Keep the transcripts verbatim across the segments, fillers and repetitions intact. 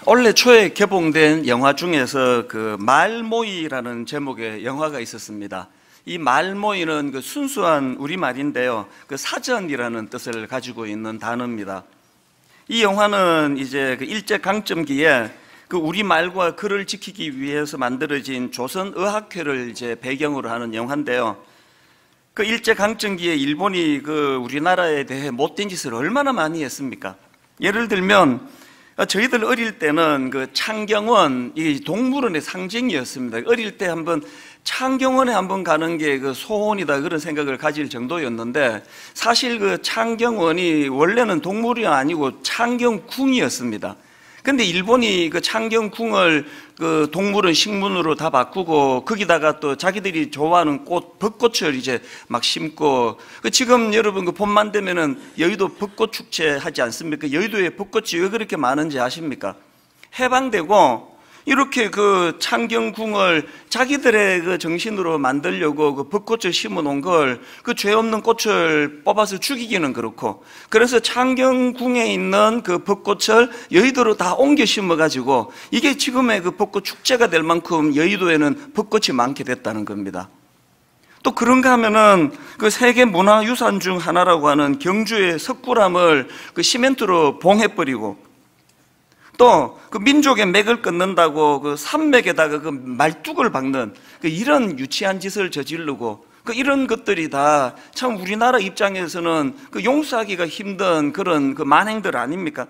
올해 초에 개봉된 영화 중에서 그 말모이라는 제목의 영화가 있었습니다. 이 말모이는 그 순수한 우리말인데요, 그 사전이라는 뜻을 가지고 있는 단어입니다. 이 영화는 이제 그 일제강점기에 그 우리말과 글을 지키기 위해서 만들어진 조선의학회를 이제 배경으로 하는 영화인데요, 그 일제강점기에 일본이 그 우리나라에 대해 못된 짓을 얼마나 많이 했습니까? 예를 들면 저희들 어릴 때는 그 창경원, 이 동물원의 상징이었습니다. 어릴 때 한번 창경원에 한번 가는 게 그 소원이다, 그런 생각을 가질 정도였는데, 사실 그 창경원이 원래는 동물이 아니고 창경궁이었습니다. 근데 일본이 그 창경궁을 그 동물원 식문으로 다 바꾸고 거기다가 또 자기들이 좋아하는 꽃, 벚꽃을 이제 막 심고, 그 지금 여러분 그 봄만 되면은 여의도 벚꽃 축제 하지 않습니까? 여의도에 벚꽃이 왜 그렇게 많은지 아십니까? 해방되고 이렇게 그 창경궁을 자기들의 그 정신으로 만들려고 그 벚꽃을 심어 놓은 걸 그 죄 없는 꽃을 뽑아서 죽이기는 그렇고, 그래서 창경궁에 있는 그 벚꽃을 여의도로 다 옮겨 심어 가지고 이게 지금의 그 벚꽃 축제가 될 만큼 여의도에는 벚꽃이 많게 됐다는 겁니다. 또 그런가 하면은 그 세계 문화유산 중 하나라고 하는 경주의 석굴암을 그 시멘트로 봉해버리고, 또 그 민족의 맥을 끊는다고 그 산맥에다가 그 말뚝을 박는 그 이런 유치한 짓을 저지르고, 그 이런 것들이 다 참 우리나라 입장에서는 그 용서하기가 힘든 그런 그 만행들 아닙니까?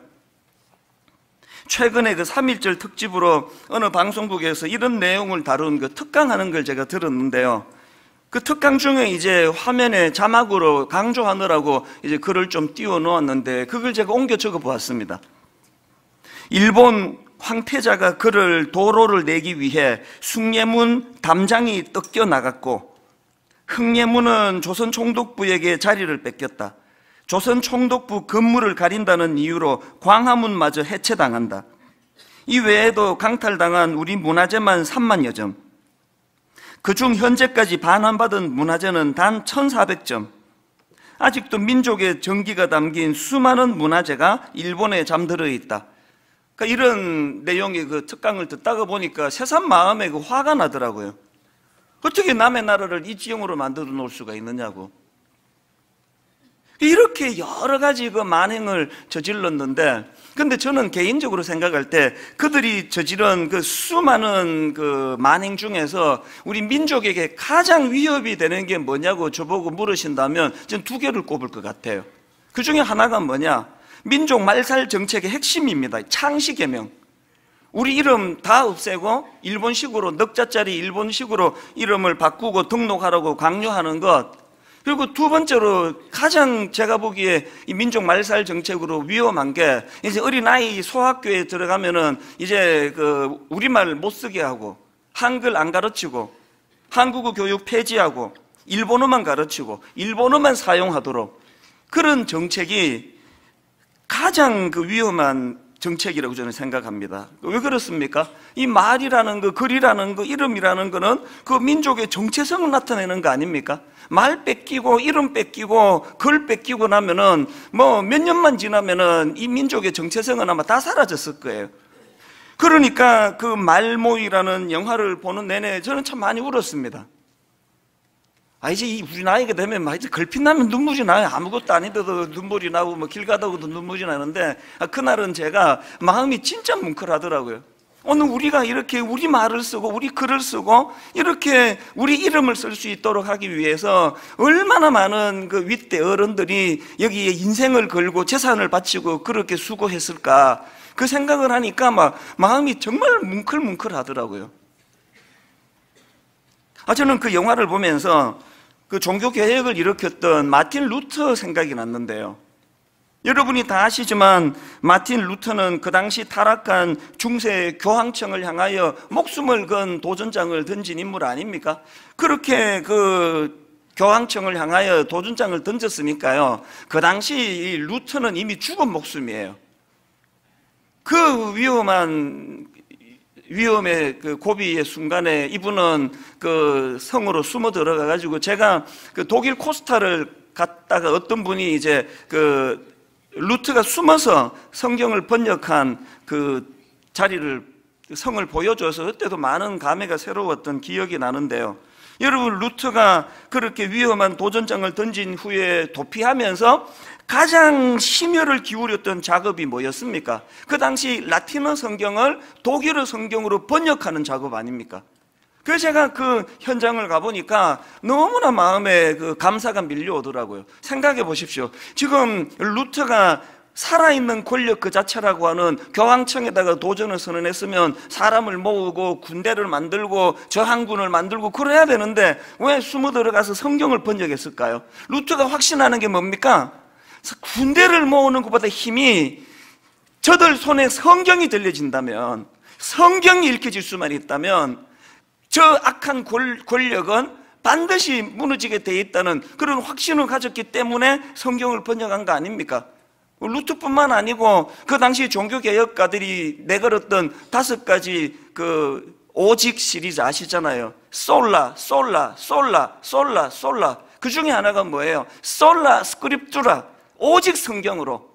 최근에 그 삼일절 특집으로 어느 방송국에서 이런 내용을 다룬 그 특강하는 걸 제가 들었는데요, 그 특강 중에 이제 화면에 자막으로 강조하느라고 이제 글을 좀 띄워 놓았는데 그걸 제가 옮겨 적어 보았습니다. 일본 황태자가 그를 도로를 내기 위해 숭례문 담장이 뜯겨 나갔고, 흥례문은 조선 총독부에게 자리를 뺏겼다. 조선 총독부 건물을 가린다는 이유로 광화문마저 해체당한다. 이 외에도 강탈당한 우리 문화재만 삼만여 점, 그중 현재까지 반환받은 문화재는 단 천사백 점. 아직도 민족의 정기가 담긴 수많은 문화재가 일본에 잠들어 있다. 그러니까 이런 내용의 그 특강을 듣다가 보니까 새삼 마음에 그 화가 나더라고요. 어떻게 남의 나라를 이 지형으로 만들어 놓을 수가 있느냐고. 이렇게 여러 가지 그 만행을 저질렀는데, 근데 저는 개인적으로 생각할 때 그들이 저지른 그 수많은 그 만행 중에서 우리 민족에게 가장 위협이 되는 게 뭐냐고 저보고 물으신다면 저는 두 개를 꼽을 것 같아요. 그 중에 하나가 뭐냐? 민족 말살 정책의 핵심입니다. 창씨 개명. 우리 이름 다 없애고 일본식으로, 넉자짜리 일본식으로 이름을 바꾸고 등록하라고 강요하는 것. 그리고 두 번째로 가장 제가 보기에 이 민족 말살 정책으로 위험한 게, 이제 어린아이 소학교에 들어가면은 이제 그 우리말 못 쓰게 하고, 한글 안 가르치고, 한국어 교육 폐지하고, 일본어만 가르치고, 일본어만 사용하도록, 그런 정책이 가장 그 위험한 정책이라고 저는 생각합니다. 왜 그렇습니까? 이 말이라는 거, 글이라는 거, 이름이라는 거는 그 민족의 정체성을 나타내는 거 아닙니까? 말 뺏기고 이름 뺏기고 글 뺏기고 나면은 뭐 몇 년만 지나면은 이 민족의 정체성은 아마 다 사라졌을 거예요. 그러니까 그 말모이라는 영화를 보는 내내 저는 참 많이 울었습니다. 아, 이제 우리 나이가 되면 막 이제 걸핏 나면 눈물이 나요. 아무것도 아닌데도 눈물이 나고 뭐 길 가다가도 눈물이 나는데, 아, 그날은 제가 마음이 진짜 뭉클하더라고요. 오늘 우리가 이렇게 우리 말을 쓰고 우리 글을 쓰고 이렇게 우리 이름을 쓸 수 있도록 하기 위해서 얼마나 많은 그 윗대 어른들이 여기에 인생을 걸고 재산을 바치고 그렇게 수고했을까, 그 생각을 하니까 막 마음이 정말 뭉클뭉클하더라고요. 아, 저는 그 영화를 보면서 그 종교개혁을 일으켰던 마틴 루터 생각이 났는데요, 여러분이 다 아시지만 마틴 루터는 그 당시 타락한 중세 교황청을 향하여 목숨을 건 도전장을 던진 인물 아닙니까? 그렇게 그 교황청을 향하여 도전장을 던졌으니까요, 그 당시 이 루터는 이미 죽은 목숨이에요. 그 위험한 위험의 그 고비의 순간에 이분은 그 성으로 숨어 들어가 가지고, 제가 그 독일 코스타를 갔다가 어떤 분이 이제 그 루트가 숨어서 성경을 번역한 그 자리를 성을 보여줘서 그때도 많은 감회가 새로웠던 기억이 나는데요. 여러분, 루터가 그렇게 위험한 도전장을 던진 후에 도피하면서 가장 심혈을 기울였던 작업이 뭐였습니까? 그 당시 라틴어 성경을 독일어 성경으로 번역하는 작업 아닙니까? 그래서 제가 그 현장을 가보니까 너무나 마음에 그 감사가 밀려오더라고요. 생각해 보십시오. 지금 루터가 살아있는 권력 그 자체라고 하는 교황청에다가 도전을 선언했으면 사람을 모으고 군대를 만들고 저항군을 만들고 그래야 되는데 왜 숨어 들어가서 성경을 번역했을까요? 루터가 확신하는 게 뭡니까? 군대를 모으는 것보다 힘이 저들 손에 성경이 들려진다면, 성경이 읽혀질 수만 있다면 저 악한 권력은 반드시 무너지게 돼 있다는 그런 확신을 가졌기 때문에 성경을 번역한 거 아닙니까? 루터뿐만 아니고 그 당시 종교개혁가들이 내걸었던 다섯 가지 그 오직 시리즈 아시잖아요. 솔라, 솔라, 솔라, 솔라, 솔라. 그 중에 하나가 뭐예요? 솔라 스크립투라, 오직 성경으로.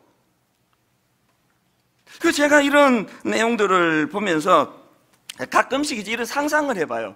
그 제가 이런 내용들을 보면서 가끔씩 이제 이런 상상을 해봐요.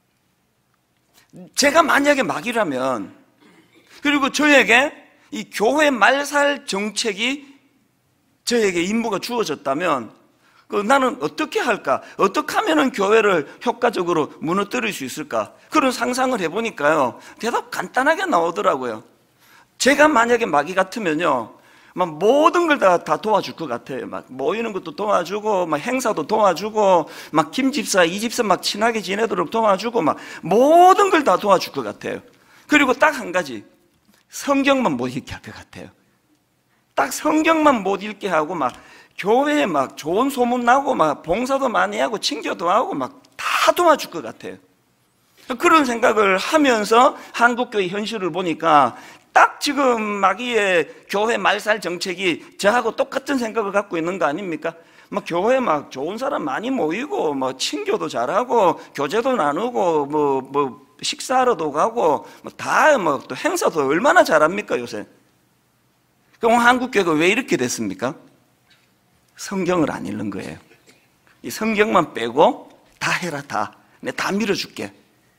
제가 만약에 마귀라면, 그리고 저에게 이 교회 말살 정책이 저에게 임무가 주어졌다면 그 나는 어떻게 할까? 어떻게 하면 교회를 효과적으로 무너뜨릴 수 있을까? 그런 상상을 해보니까요, 대답 간단하게 나오더라고요. 제가 만약에 마귀 같으면요, 막 모든 걸 다 다 도와줄 것 같아요. 막 모이는 것도 도와주고, 막 행사도 도와주고, 막 김 집사, 이 집사 막 친하게 지내도록 도와주고, 막 모든 걸 다 도와줄 것 같아요. 그리고 딱 한 가지, 성경만 못 읽게 할 것 같아요. 딱 성경만 못 읽게 하고, 막 교회에 막 좋은 소문 나고, 막 봉사도 많이 하고, 친교도 하고, 막 다 도와줄 것 같아요. 그런 생각을 하면서 한국교회 현실을 보니까 딱 지금 마귀의 교회 말살 정책이 저하고 똑같은 생각을 갖고 있는 거 아닙니까? 막 교회 막 좋은 사람 많이 모이고, 뭐 친교도 잘하고, 교제도 나누고, 뭐, 뭐, 식사하러도 가고, 뭐 다 뭐 또 행사도 얼마나 잘합니까, 요새? 그럼 한국교회가 왜 이렇게 됐습니까? 성경을 안 읽는 거예요. 이 성경만 빼고 다 해라, 다. 내가 다 밀어줄게.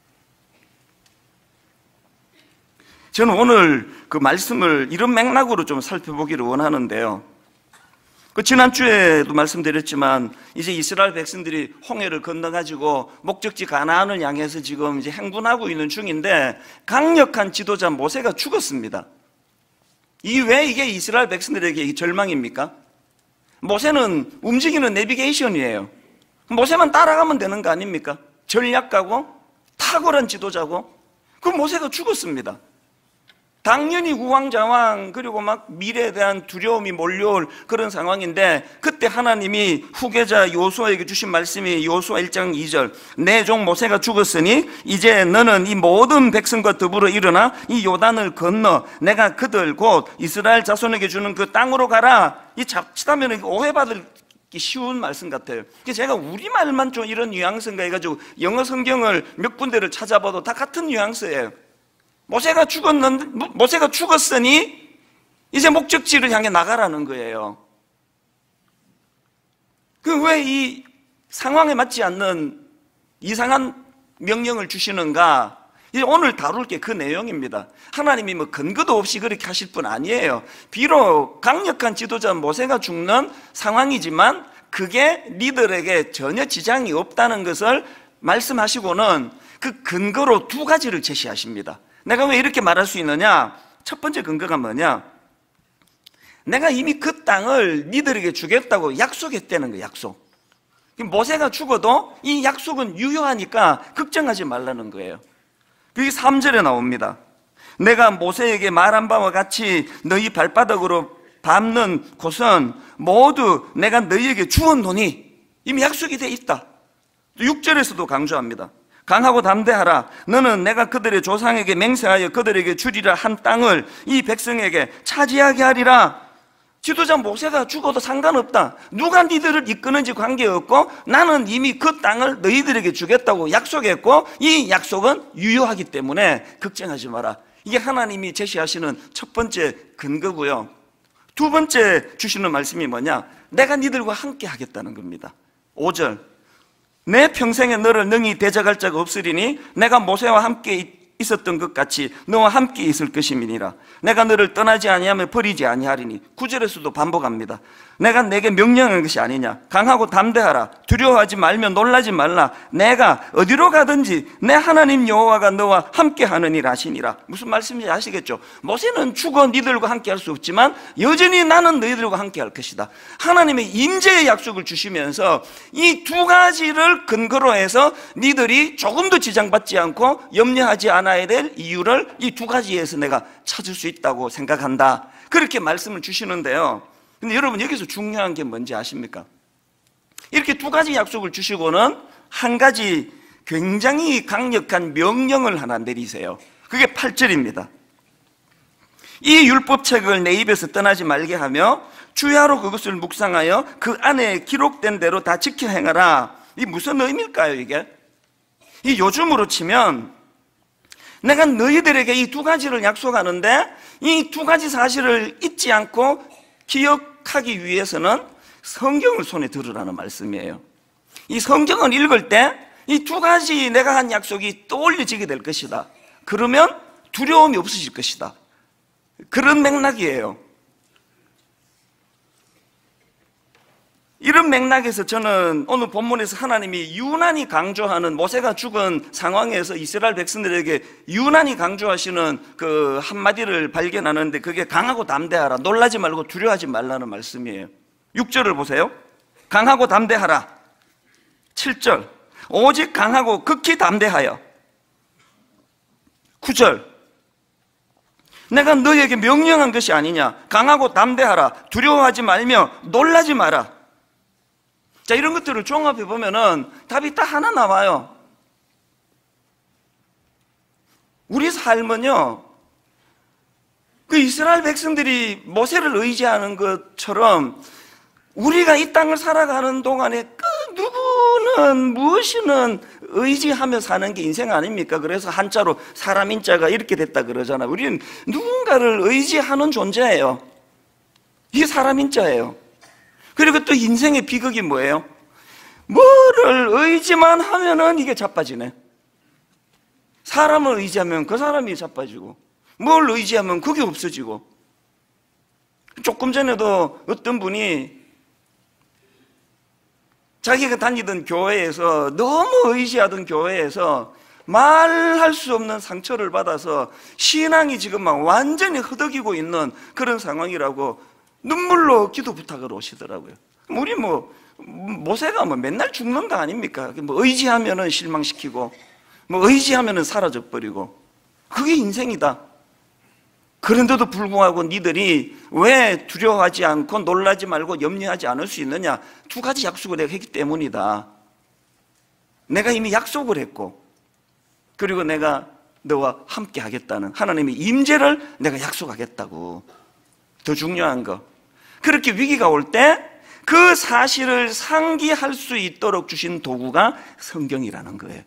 저는 오늘 그 말씀을 이런 맥락으로 좀 살펴보기를 원하는데요. 그 지난주에도 말씀드렸지만 이제 이스라엘 백성들이 홍해를 건너가지고 목적지 가나안을 향해서 지금 이제 행군하고 있는 중인데 강력한 지도자 모세가 죽었습니다. 이 왜 이게 이스라엘 백성들에게 절망입니까? 모세는 움직이는 내비게이션이에요. 모세만 따라가면 되는 거 아닙니까? 전략가고 탁월한 지도자고. 그 모세가 죽었습니다. 당연히 우왕좌왕, 그리고 막 미래에 대한 두려움이 몰려올 그런 상황인데, 그때 하나님이 후계자 요수아에게 주신 말씀이 요수아 일 장 이 절, 내 종 모세가 죽었으니 이제 너는 이 모든 백성과 더불어 일어나 이 요단을 건너 내가 그들 곧 이스라엘 자손에게 주는 그 땅으로 가라. 이 자칫하면 오해받을 쉬운 말씀 같아요. 제가 우리말만 좀 이런 뉘앙스인가 해가지고 영어 성경을 몇 군데를 찾아봐도 다 같은 뉘앙스예요. 모세가 죽었는데, 모세가 죽었으니 이제 목적지를 향해 나가라는 거예요. 그 왜 이 상황에 맞지 않는 이상한 명령을 주시는가? 이제 오늘 다룰 게 그 내용입니다. 하나님이 뭐 근거도 없이 그렇게 하실 분 아니에요. 비록 강력한 지도자 모세가 죽는 상황이지만 그게 니들에게 전혀 지장이 없다는 것을 말씀하시고는 그 근거로 두 가지를 제시하십니다. 내가 왜 이렇게 말할 수 있느냐? 첫 번째 근거가 뭐냐? 내가 이미 그 땅을 니들에게 주겠다고 약속했다는 거예요. 약속. 모세가 죽어도 이 약속은 유효하니까 걱정하지 말라는 거예요. 그게 삼 절에 나옵니다. 내가 모세에게 말한 바와 같이 너희 발바닥으로 밟는 곳은 모두 내가 너희에게 주었노니 이미 약속이 돼 있다. 육 절에서도 강조합니다. 강하고 담대하라. 너는 내가 그들의 조상에게 맹세하여 그들에게 주리라 한 땅을 이 백성에게 차지하게 하리라. 지도자 모세가 죽어도 상관없다. 누가 니들을 이끄는지 관계없고 나는 이미 그 땅을 너희들에게 주겠다고 약속했고 이 약속은 유효하기 때문에 걱정하지 마라. 이게 하나님이 제시하시는 첫 번째 근거고요. 두 번째 주시는 말씀이 뭐냐? 내가 니들과 함께 하겠다는 겁니다. 오 절, 내 평생에 너를 능히 대적할 자가 없으리니 내가 모세와 함께 있었던 것 같이 너와 함께 있을 것임이니라. 내가 너를 떠나지 아니하며 버리지 아니하리니. 구 절에서도 반복합니다. 내가 내게 명령한 것이 아니냐. 강하고 담대하라. 두려워하지 말며 놀라지 말라. 내가 어디로 가든지 내 하나님 여호와가 너와 함께 하느니라 하시니라. 무슨 말씀인지 아시겠죠? 모세는 죽어 니들과 함께 할 수 없지만 여전히 나는 너희들과 함께 할 것이다. 하나님의 임재의 약속을 주시면서 이 두 가지를 근거로 해서 니들이 조금도 지장받지 않고 염려하지 않아야 될 이유를 이 두 가지에서 내가 찾을 수 있다고 생각한다. 그렇게 말씀을 주시는데요. 근데 여러분, 여기서 중요한 게 뭔지 아십니까? 이렇게 두 가지 약속을 주시고는 한 가지 굉장히 강력한 명령을 하나 내리세요. 그게 팔 절입니다. 이 율법책을 내 입에서 떠나지 말게 하며 주야로 그것을 묵상하여 그 안에 기록된 대로 다 지켜 행하라. 이 무슨 의미일까요, 이게? 이 요즘으로 치면 내가 너희들에게 이 두 가지를 약속하는데 이 두 가지 사실을 잊지 않고 기억하기 위해서는 성경을 손에 들으라는 말씀이에요. 이 성경을 읽을 때 이 두 가지 내가 한 약속이 떠올려지게 될 것이다. 그러면 두려움이 없어질 것이다. 그런 맥락이에요. 이런 맥락에서 저는 오늘 본문에서 하나님이 유난히 강조하는, 모세가 죽은 상황에서 이스라엘 백성들에게 유난히 강조하시는 그 한마디를 발견하는데, 그게 강하고 담대하라. 놀라지 말고 두려워하지 말라는 말씀이에요. 육 절을 보세요. 강하고 담대하라. 칠 절, 오직 강하고 극히 담대하여. 구 절, 내가 너에게 명령한 것이 아니냐. 강하고 담대하라. 두려워하지 말며 놀라지 마라. 자, 이런 것들을 종합해 보면은 답이 딱 하나 나와요. 우리 삶은요, 그 이스라엘 백성들이 모세를 의지하는 것처럼 우리가 이 땅을 살아가는 동안에 그 누구는 무엇이는 의지하며 사는 게 인생 아닙니까? 그래서 한자로 사람 인자가 이렇게 됐다 그러잖아요. 우리는 누군가를 의지하는 존재예요. 이게 사람 인자예요. 그리고 또 인생의 비극이 뭐예요? 뭐를 의지만 하면은 이게 자빠지네. 사람을 의지하면 그 사람이 자빠지고, 뭘 의지하면 그게 없어지고. 조금 전에도 어떤 분이 자기가 다니던 교회에서, 너무 의지하던 교회에서 말할 수 없는 상처를 받아서 신앙이 지금 막 완전히 허덕이고 있는 그런 상황이라고 눈물로 기도 부탁을 오시더라고요. 우리 뭐 모세가 뭐 맨날 죽는 거 아닙니까? 뭐 의지하면은 실망시키고, 뭐 의지하면은 사라져 버리고, 그게 인생이다. 그런데도 불구하고 니들이 왜 두려워하지 않고 놀라지 말고 염려하지 않을 수 있느냐? 두 가지 약속을 내가 했기 때문이다. 내가 이미 약속을 했고, 그리고 내가 너와 함께 하겠다는 하나님의 임재를 내가 약속하겠다고. 더 중요한 거, 그렇게 위기가 올 때 그 사실을 상기할 수 있도록 주신 도구가 성경이라는 거예요.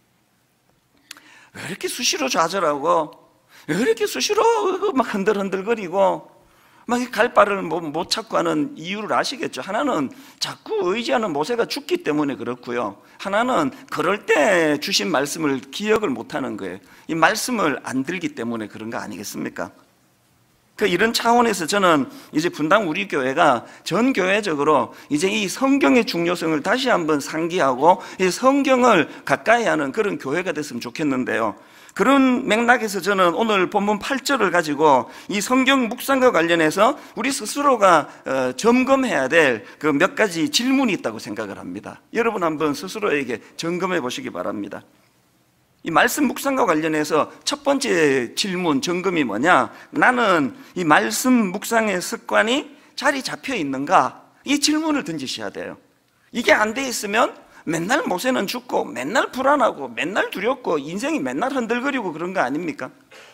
왜 이렇게 수시로 좌절하고, 왜 이렇게 수시로 막 흔들흔들거리고 막 갈 바를 못 찾고 하는 이유를 아시겠죠? 하나는 자꾸 의지하는 모세가 죽기 때문에 그렇고요, 하나는 그럴 때 주신 말씀을 기억을 못하는 거예요. 이 말씀을 안 들기 때문에 그런 거 아니겠습니까? 그 이런 차원에서 저는 이제 분당 우리 교회가 전 교회적으로 이제 이 성경의 중요성을 다시 한번 상기하고 이 성경을 가까이 하는 그런 교회가 됐으면 좋겠는데요. 그런 맥락에서 저는 오늘 본문 팔 절을 가지고 이 성경 묵상과 관련해서 우리 스스로가 점검해야 될 그 몇 가지 질문이 있다고 생각을 합니다. 여러분 한번 스스로에게 점검해 보시기 바랍니다. 이 말씀 묵상과 관련해서 첫 번째 질문, 점검이 뭐냐? 나는 이 말씀 묵상의 습관이 자리 잡혀 있는가? 이 질문을 던지셔야 돼요. 이게 안 돼 있으면 맨날 모세는 죽고, 맨날 불안하고, 맨날 두렵고, 인생이 맨날 흔들거리고 그런 거 아닙니까?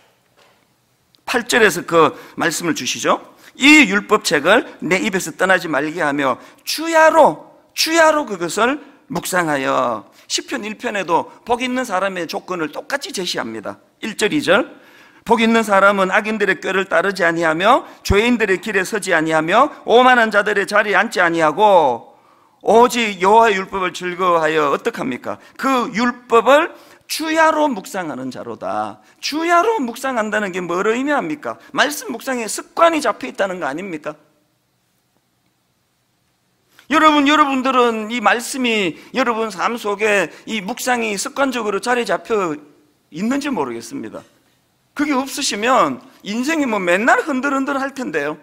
팔 절에서 그 말씀을 주시죠. 이 율법책을 내 입에서 떠나지 말게 하며 주야로, 주야로 그것을 묵상하여. 시편 일 편에도 복 있는 사람의 조건을 똑같이 제시합니다. 일 절, 이 절. 복 있는 사람은 악인들의 꾀를 따르지 아니하며 죄인들의 길에 서지 아니하며 오만한 자들의 자리에 앉지 아니하고 오직 여호와의 율법을 즐거워하여 어떡합니까? 그 율법을 주야로 묵상하는 자로다. 주야로 묵상한다는 게 뭘 의미합니까? 말씀 묵상에 습관이 잡혀 있다는 거 아닙니까? 여러분, 여러분들은 이 말씀이 여러분 삶 속에 이 묵상이 습관적으로 자리 잡혀 있는지 모르겠습니다. 그게 없으시면 인생이 뭐 맨날 흔들흔들 할 텐데요.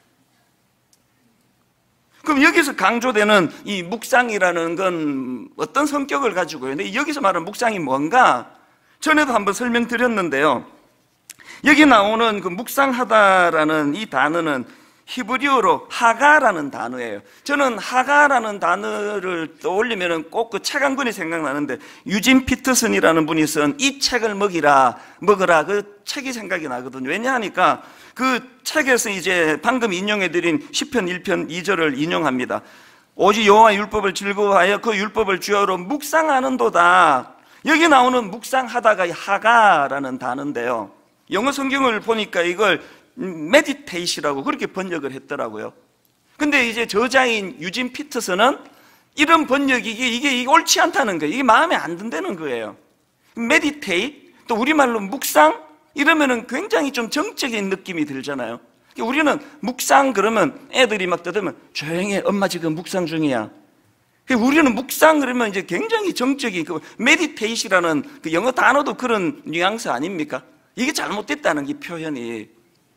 그럼 여기서 강조되는 이 묵상이라는 건 어떤 성격을 가지고 있는데, 여기서 말하는 묵상이 뭔가 전에도 한번 설명드렸는데요. 여기 나오는 그 묵상하다라는 이 단어는 히브리어로 하가라는 단어예요. 저는 하가라는 단어를 떠올리면 꼭 그 책 한 권이 생각나는데, 유진 피터슨이라는 분이 쓴 이 책을 먹이라, 먹으라, 그 책이 생각이 나거든요. 왜냐하니까 그 책에서 이제 방금 인용해드린 시편 일 편 이 절을 인용합니다. 오직 여호와의 율법을 즐거워하여 그 율법을 주야로 묵상하는도다. 여기 나오는 묵상하다가 하가라는 단어인데요. 영어 성경을 보니까 이걸 메디테이시라고 그렇게 번역을 했더라고요. 근데 이제 저자인 유진 피터슨은 이런 번역이 이게, 이게 옳지 않다는 거예요. 이게 마음에 안 든다는 거예요. 메디테이, 또 우리말로 묵상, 이러면은 굉장히 좀 정적인 느낌이 들잖아요. 우리는 묵상 그러면 애들이 막 떠들면 조용히 해, 엄마 지금 묵상 중이야. 우리는 묵상 그러면 이제 굉장히 정적인 그 메디테이시라는 그 영어 단어도 그런 뉘앙스 아닙니까? 이게 잘못됐다는 게 표현이.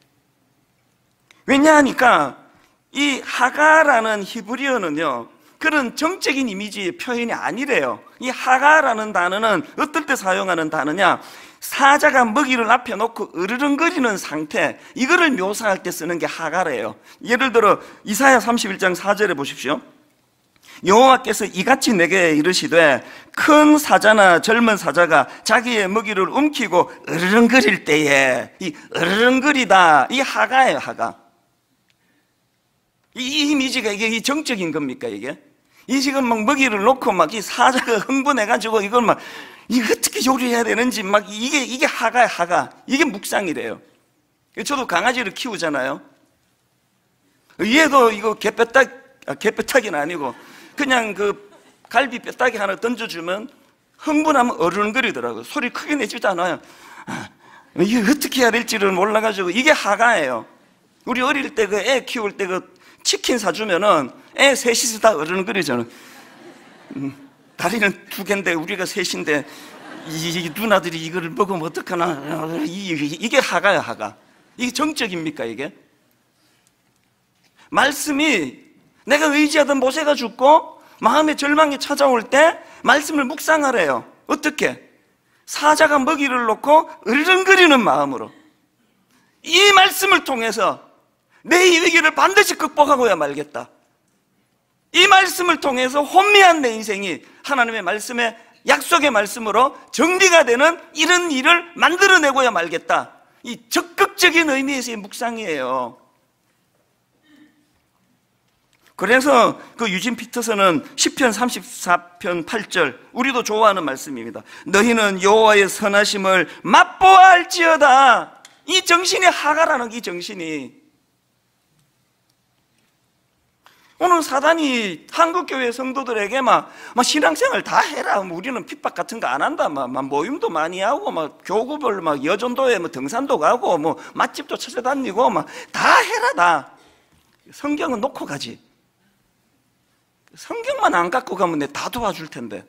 왜냐하니까 이 하가라는 히브리어는요, 그런 정적인 이미지의 표현이 아니래요. 이 하가라는 단어는 어떨 때 사용하는 단어냐, 사자가 먹이를 앞에 놓고 으르렁거리는 상태, 이거를 묘사할 때 쓰는 게 하가래요. 예를 들어 이사야 삼십일 장 사 절에 보십시오. 여호와께서 이같이 내게 이르시되 큰 사자나 젊은 사자가 자기의 먹이를 움키고 으르렁거릴 때에, 이 으르렁거리다, 이 하가예요. 하가. 이 이미지가 이게 정적인 겁니까? 이게 이 지금 막 먹이를 놓고 막 이 사자가 흥분해가지고 이걸 막 이거 어떻게 요리해야 되는지 막 이게 이게 하가야. 하가. 이게 묵상이래요. 저도 강아지를 키우잖아요. 얘도 이거 개뼈딱, 아, 개뼈딱이는 아니고 그냥 그 갈비 뼈다귀 하나 던져주면 흥분하면 어른거리더라고요. 소리 크게 내지도 않아요. 이게 어떻게 해야 될지를 몰라가지고 이게 하가예요. 우리 어릴 때 그 애 키울 때 그 치킨 사주면은 애 셋이서 다 어른거리잖아요. 음, 다리는 두 개인데 우리가 셋인데 이, 이 누나들이 이걸 먹으면 어떡하나. 이, 이게 하가야. 하가. 이게 정적입니까? 이게 말씀이, 내가 의지하던 모세가 죽고 마음의 절망이 찾아올 때 말씀을 묵상하래요. 어떻게? 사자가 먹이를 놓고 으르렁거리는 마음으로 이 말씀을 통해서 내 이 위기를 반드시 극복하고야 말겠다. 이 말씀을 통해서 혼미한 내 인생이 하나님의 말씀에, 약속의 말씀으로 정리가 되는 이런 일을 만들어내고야 말겠다. 이 적극적인 의미에서의 묵상이에요. 그래서 그 유진 피터슨은 시편 삼십사 편 팔 절, 우리도 좋아하는 말씀입니다. 너희는 여호와의 선하심을 맛보아 알지어다. 이 정신이 하가라는 이 정신이. 오늘 사단이 한국교회 성도들에게 막, 막 신앙생활 다 해라. 우리는 핍박 같은 거 안 한다. 막, 막 모임도 많이 하고, 막 교구별 막 여전도에 뭐 등산도 가고, 뭐 맛집도 찾아다니고, 막 다 해라 다. 성경은 놓고 가지. 성경만 안 갖고 가면 내 다 도와줄 텐데.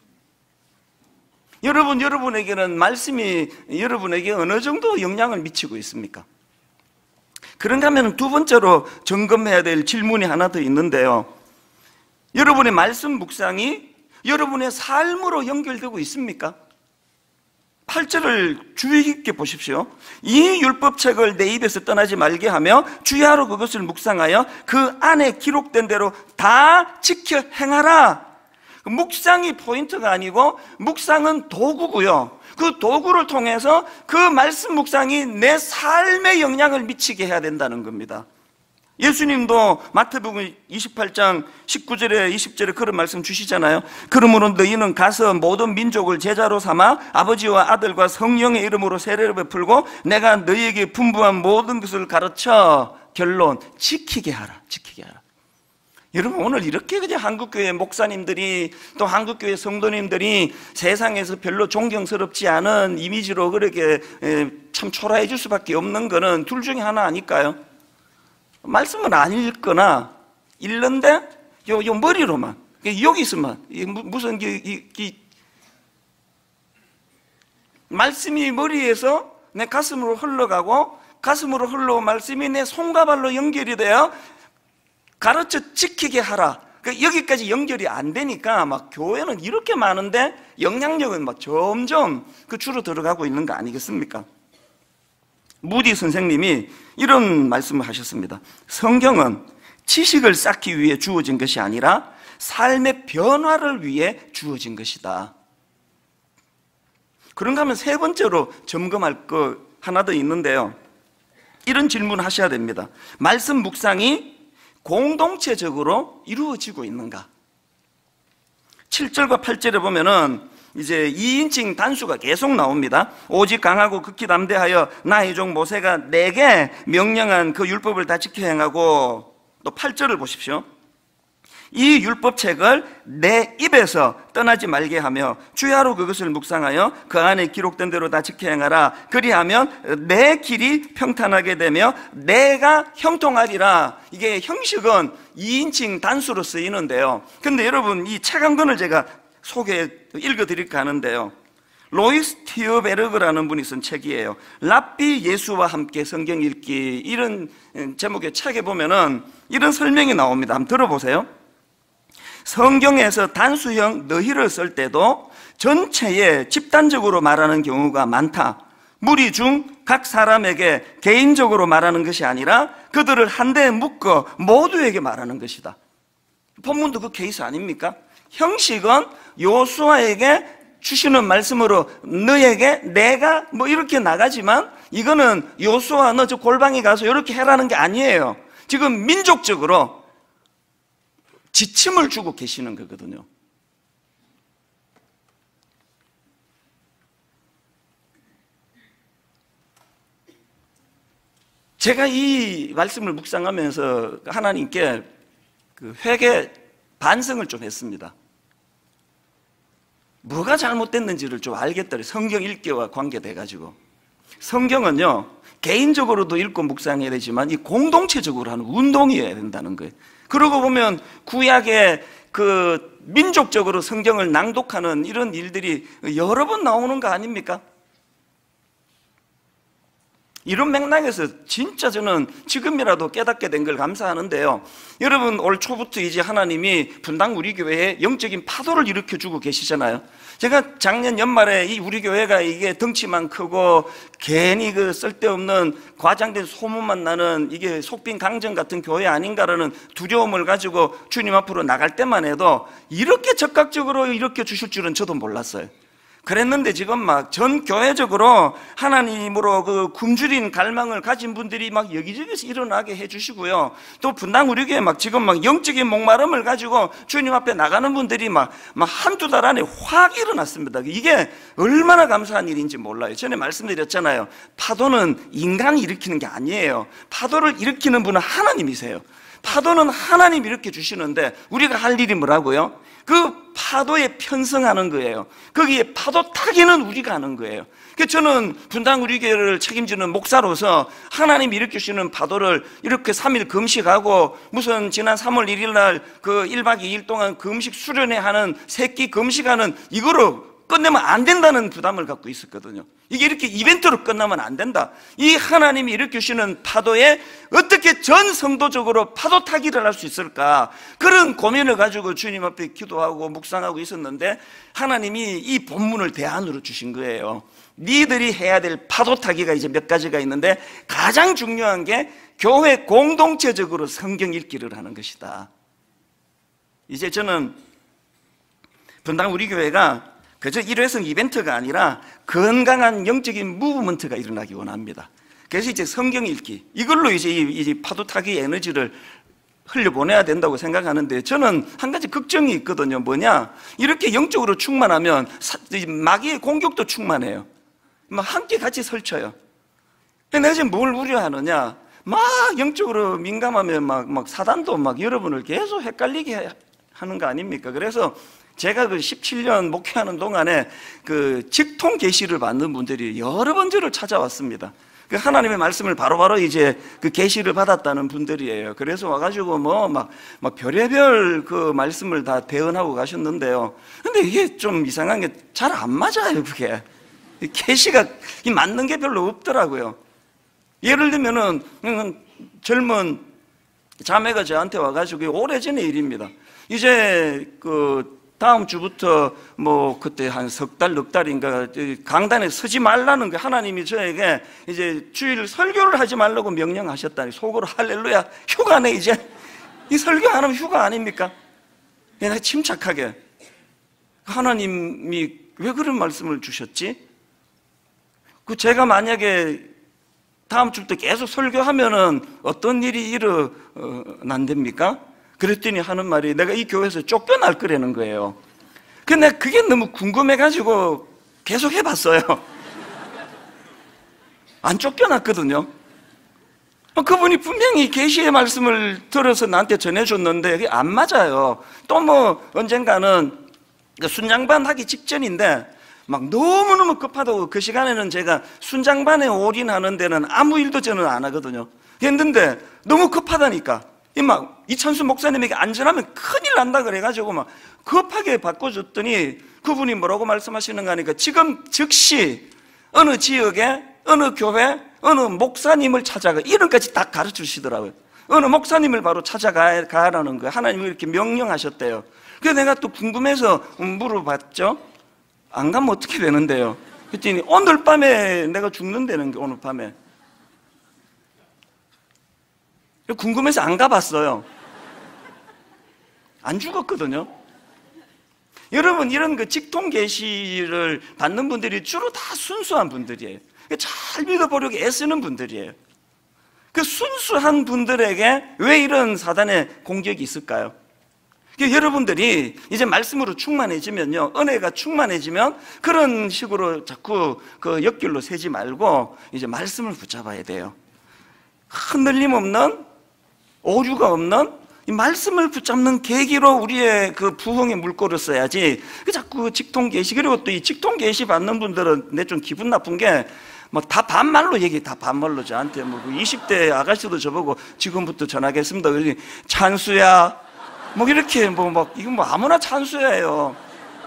여러분, 여러분에게는 말씀이 여러분에게 어느 정도 영향을 미치고 있습니까? 그런가 하면 두 번째로 점검해야 될 질문이 하나 더 있는데요. 여러분의 말씀 묵상이 여러분의 삶으로 연결되고 있습니까? 팔 절을 주의 깊게 보십시오. 이 율법책을 내 입에서 떠나지 말게 하며 주야로 그것을 묵상하여 그 안에 기록된 대로 다 지켜 행하라. 묵상이 포인트가 아니고 묵상은 도구고요. 그 도구를 통해서 그 말씀 묵상이 내 삶에 영향을 미치게 해야 된다는 겁니다. 예수님도 마태복음 이십팔 장 십구 절에 이십 절에 그런 말씀 주시잖아요. 그러므로 너희는 가서 모든 민족을 제자로 삼아 아버지와 아들과 성령의 이름으로 세례를 베풀고 내가 너희에게 분부한 모든 것을 가르쳐, 결론, 지키게 하라. 지키게 하라. 여러분, 오늘 이렇게 그냥 한국교회 목사님들이 또 한국교회 성도님들이 세상에서 별로 존경스럽지 않은 이미지로 그렇게 참 초라해 줄 수밖에 없는 거는 둘 중에 하나 아닐까요? 말씀을 안 읽거나 읽는데 요, 요 머리로만, 여기서만 무슨 이, 이, 이 말씀이 머리에서 내 가슴으로 흘러가고 가슴으로 흘러온 말씀이 내 손과 발로 연결이 되어 가르쳐 지키게 하라. 여기까지 연결이 안 되니까 막 교회는 이렇게 많은데 영향력은 막 점점 그 줄어 들어가고 있는 거 아니겠습니까? 무디 선생님이 이런 말씀을 하셨습니다. 성경은 지식을 쌓기 위해 주어진 것이 아니라 삶의 변화를 위해 주어진 것이다. 그런가 하면 세 번째로 점검할 거 하나 더 있는데요, 이런 질문을 하셔야 됩니다. 말씀 묵상이 공동체적으로 이루어지고 있는가? 칠 절과 팔 절에 보면은 이제 이인칭 단수가 계속 나옵니다. 오직 강하고 극히 담대하여 나의 종 모세가 내게 명령한 그 율법을 다 지켜 행하고, 또 팔 절을 보십시오. 이 율법책을 내 입에서 떠나지 말게 하며 주야로 그것을 묵상하여 그 안에 기록된 대로 다 지켜 행하라. 그리하면 내 길이 평탄하게 되며 내가 형통하리라. 이게 형식은 이인칭 단수로 쓰이는데요, 근데 여러분, 이 책 한 권을 제가 소개 읽어드릴까 하는데요, 로이스 티어베르그라는 분이 쓴 책이에요. 랍비 예수와 함께 성경 읽기, 이런 제목의 책에 보면은 이런 설명이 나옵니다. 한번 들어보세요. 성경에서 단수형 너희를 쓸 때도 전체에 집단적으로 말하는 경우가 많다. 무리 중 각 사람에게 개인적으로 말하는 것이 아니라 그들을 한데에 묶어 모두에게 말하는 것이다. 본문도 그 케이스 아닙니까? 형식은 요수아에게 주시는 말씀으로 너에게 내가 뭐 이렇게 나가지만, 이거는 요수아 너 저 골방에 가서 이렇게 해라는 게 아니에요. 지금 민족적으로 지침을 주고 계시는 거거든요. 제가 이 말씀을 묵상하면서 하나님께 그 회개 반성을 좀 했습니다. 뭐가 잘못됐는지를 좀 알겠더래. 성경 읽기와 관계돼가지고. 성경은요, 개인적으로도 읽고 묵상해야 되지만 이 공동체적으로 하는 운동이어야 된다는 거예요. 그러고 보면 구약의 그 민족적으로 성경을 낭독하는 이런 일들이 여러 번 나오는 거 아닙니까? 이런 맥락에서 진짜 저는 지금이라도 깨닫게 된 걸 감사하는데요, 여러분, 올 초부터 이제 하나님이 분당 우리 교회에 영적인 파도를 일으켜주고 계시잖아요. 제가 작년 연말에 이 우리 교회가 이게 덩치만 크고 괜히 그 쓸데없는 과장된 소문만 나는 이게 속빈 강정 같은 교회 아닌가라는 두려움을 가지고 주님 앞으로 나갈 때만 해도 이렇게 적극적으로 일으켜 주실 줄은 저도 몰랐어요. 그랬는데 지금 막 전 교회적으로 하나님으로 그 굶주린 갈망을 가진 분들이 막 여기저기서 일어나게 해주시고요, 또 분당 우리 교회 막 지금 막 영적인 목마름을 가지고 주님 앞에 나가는 분들이 막, 막 한두 달 안에 확 일어났습니다. 이게 얼마나 감사한 일인지 몰라요. 전에 말씀드렸잖아요, 파도는 인간이 일으키는 게 아니에요. 파도를 일으키는 분은 하나님이세요. 파도는 하나님이 일으켜 주시는데 우리가 할 일이 뭐라고요? 그 파도에 편성하는 거예요. 거기에 파도 타기는 우리가 하는 거예요. 그래서 저는 분당 우리 교회를 책임지는 목사로서 하나님이 일으키시는 파도를 이렇게 삼 일 금식하고, 무슨 지난 삼월 일일 날 그 일 박 이 일 동안 금식 수련회 하는 새끼 금식하는 이거로 끝내면 안 된다는 부담을 갖고 있었거든요. 이게 이렇게 이벤트로 끝나면 안 된다. 이 하나님이 일으키시는 파도에 어떻게 전 성도적으로 파도 타기를 할 수 있을까, 그런 고민을 가지고 주님 앞에 기도하고 묵상하고 있었는데 하나님이 이 본문을 대안으로 주신 거예요. 니들이 해야 될 파도 타기가 이제 몇 가지가 있는데 가장 중요한 게 교회 공동체적으로 성경 읽기를 하는 것이다. 이제 저는 분당 우리 교회가 그저 일회성 이벤트가 아니라 건강한 영적인 무브먼트가 일어나기 원합니다. 그래서 이제 성경 읽기, 이걸로 이제 이 파도 타기 에너지를 흘려보내야 된다고 생각하는데, 저는 한 가지 걱정이 있거든요. 뭐냐, 이렇게 영적으로 충만하면 마귀의 공격도 충만해요. 막 함께 같이 설쳐요. 내가 지금 뭘 우려하느냐, 막 영적으로 민감하면 막, 막 사단도 막 여러분을 계속 헷갈리게 하는 거 아닙니까? 그래서 제가 그 십칠 년 목회하는 동안에 그 직통 계시를 받는 분들이 여러 번 저를 찾아왔습니다. 그 하나님의 말씀을 바로바로 이제 그 계시를 받았다는 분들이에요. 그래서 와가지고 뭐 막 막 별의별 그 말씀을 다 대언하고 가셨는데요. 근데 이게 좀 이상한 게 잘 안 맞아요, 그게. 계시가 맞는 게 별로 없더라고요. 예를 들면은 젊은 자매가 저한테 와가지고 오래전의 일입니다. 이제 그 다음 주부터 뭐 그때 한 석 달, 넉 달인가 강단에 서지 말라는 게 하나님이 저에게 이제 주일 설교를 하지 말라고 명령하셨다니 속으로 할렐루야, 휴가네 이제. 이 설교 안 하면 휴가 아닙니까? 내가 침착하게 하나님이 왜 그런 말씀을 주셨지? 그 제가 만약에 다음 주부터 계속 설교하면은 어떤 일이 일어난답니까? 그랬더니 하는 말이 내가 이 교회에서 쫓겨날 거라는 거예요. 근데 그게 너무 궁금해가지고 계속 해봤어요. 안 쫓겨났거든요. 그분이 분명히 계시의 말씀을 들어서 나한테 전해줬는데 그게 안 맞아요. 또 뭐 언젠가는 순장반 하기 직전인데 막 너무너무 급하다고, 그 시간에는 제가 순장반에 올인하는 데는 아무 일도 저는 안 하거든요. 했는데 너무 급하다니까 이 막 이찬수 목사님에게 안전하면 큰일 난다 그래가지고 막 급하게 바꿔줬더니 그분이 뭐라고 말씀하시는가 하니까 지금 즉시 어느 지역에 어느 교회 어느 목사님을 찾아가, 이름까지 딱 가르쳐 주시더라고요. 어느 목사님을 바로 찾아가라는 거예요. 하나님이 이렇게 명령하셨대요. 그래서 내가 또 궁금해서 물어봤죠. 안 가면 어떻게 되는데요? 그랬더니 오늘 밤에 내가 죽는다는 게, 오늘 밤에. 궁금해서 안 가봤어요. 안 죽었거든요. 여러분, 이런 그 직통 계시를 받는 분들이 주로 다 순수한 분들이에요. 잘 믿어보려고 애쓰는 분들이에요. 그 순수한 분들에게 왜 이런 사단의 공격이 있을까요? 여러분들이 이제 말씀으로 충만해지면요, 은혜가 충만해지면 그런 식으로 자꾸 그 옆길로 새지 말고 이제 말씀을 붙잡아야 돼요. 흔들림 없는, 오류가 없는 이 말씀을 붙잡는 계기로 우리의 그 부흥의 물꼬를 써야지. 그 자꾸 직통 계시, 그리고 또 이 직통 계시 받는 분들은 내 좀 기분 나쁜 게 뭐 다 반말로 얘기, 다 반말로 저한테 뭐 이십 대 아가씨도 저보고 지금부터 전하겠습니다. 그러니 찬수야, 뭐 이렇게 뭐 막 이건 뭐 아무나 찬수야예요.